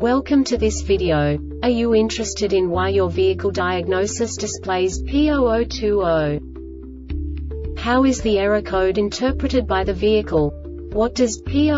Welcome to this video. Are you interested in why your vehicle diagnosis displays P0020? How is the error code interpreted by the vehicle? What does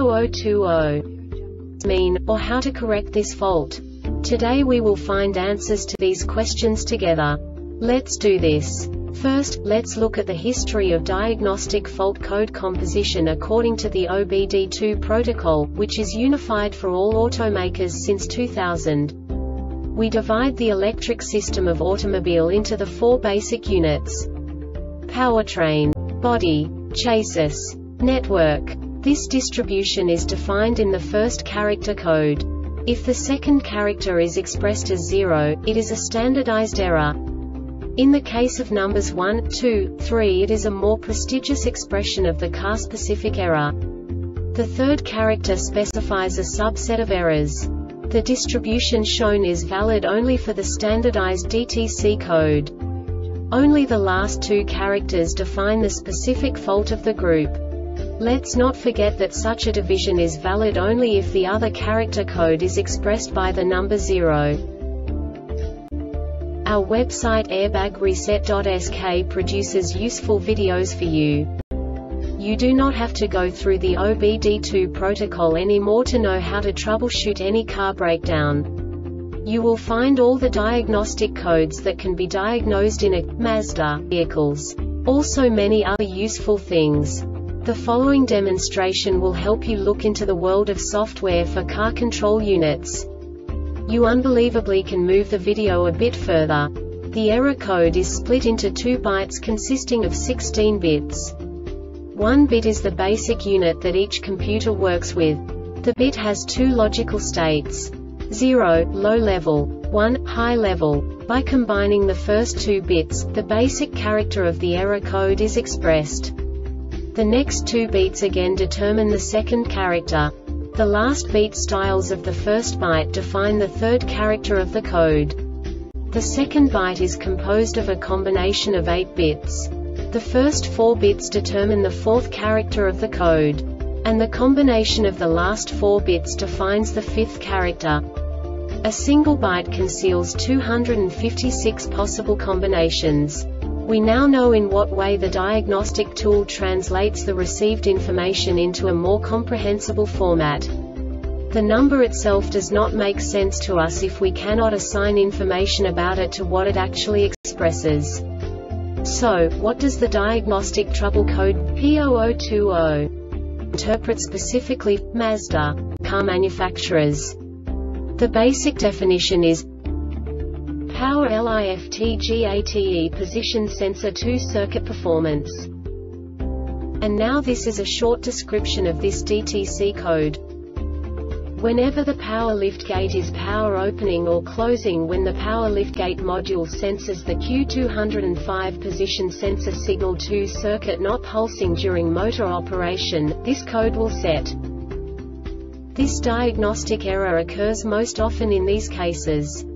P0020 mean, or how to correct this fault? Today we will find answers to these questions together. Let's do this. First, let's look at the history of diagnostic fault code composition according to the OBD2 protocol, which is unified for all automakers since 2000. We divide the electric system of automobile into the four basic units: powertrain, body, chassis, network. This distribution is defined in the first character code. If the second character is expressed as 0, it is a standardized error. In the case of numbers 1, 2, 3, it is a more prestigious expression of the car-specific error. The third character specifies a subset of errors. The distribution shown is valid only for the standardized DTC code. Only the last two characters define the specific fault of the group. Let's not forget that such a division is valid only if the other character code is expressed by the number 0. Our website airbagreset.sk produces useful videos for you. You do not have to go through the OBD2 protocol anymore to know how to troubleshoot any car breakdown. You will find all the diagnostic codes that can be diagnosed in a Mazda vehicles. Also many other useful things. The following demonstration will help you look into the world of software for car control units. You unbelievably can move the video a bit further. The error code is split into 2 bytes consisting of 16 bits. 1 bit is the basic unit that each computer works with. The bit has 2 logical states: 0, low level, 1, high level. By combining the first 2 bits, the basic character of the error code is expressed. The next 2 beats again determine the second character. The last beat styles of the first byte define the third character of the code. The second byte is composed of a combination of 8 bits. The first 4 bits determine the fourth character of the code. And the combination of the last 4 bits defines the fifth character. A single byte conceals 256 possible combinations. We now know in what way the diagnostic tool translates the received information into a more comprehensible format. The number itself does not make sense to us if we cannot assign information about it to what it actually expresses. So, what does the diagnostic trouble code P0020 interpret specifically for Mazda car manufacturers? The basic definition is Power LIFT-GATE Position Sensor 2 Circuit Performance. And now this is a short description of this DTC code. Whenever the power liftgate is power opening or closing, when the power liftgate module senses the Q205 position sensor signal 2 circuit not pulsing during motor operation, this code will set. This diagnostic error occurs most often in these cases: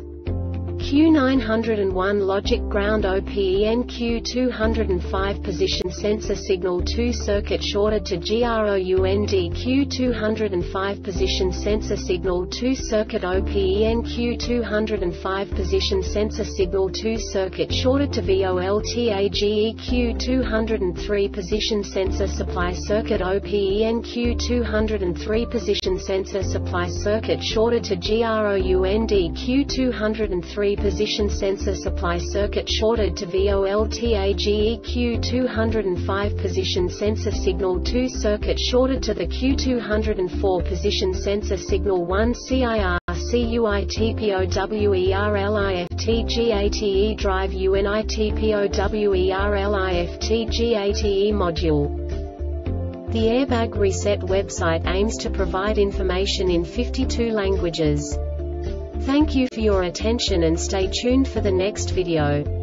Q901 logic ground OPEN Q205 position sensor signal 2 circuit shorted to GROUND Q205 position sensor signal 2 circuit OPEN Q205 position sensor signal 2 circuit shorted to VOLTAGE Q203 position sensor supply circuit OPEN Q203 position sensor supply circuit shorted to GROUND Q203 position sensor supply circuit shorted to VOLTAGE Q205 position sensor signal 2 circuit shorted to the Q204 position sensor signal 1 CIR CUITPOWERLIFTGATE drive UNITPOWERLIFTGATE module. The Airbag Reset website aims to provide information in 52 languages. Thank you for your attention and stay tuned for the next video.